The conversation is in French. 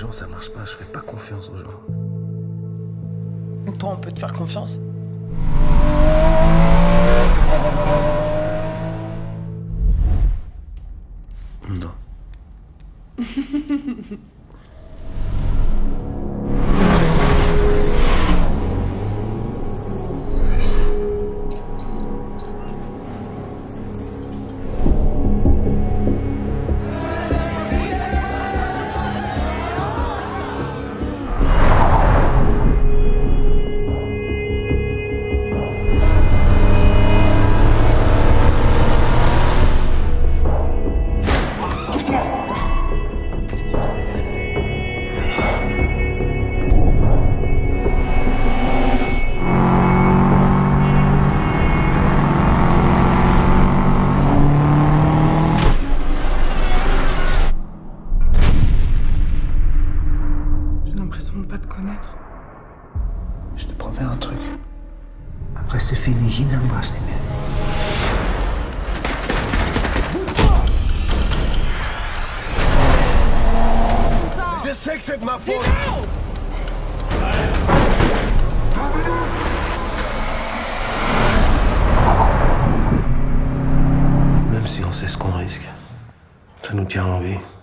Non, ça marche pas, je fais pas confiance aux gens. Toi, on peut te faire confiance? Non. J'ai l'impression de pas te connaître. Je te promets un truc. Après c'est fini, je n'embrasse les miens. Je sais que c'est de ma faute. Même si on sait ce qu'on risque, ça nous tient en vie.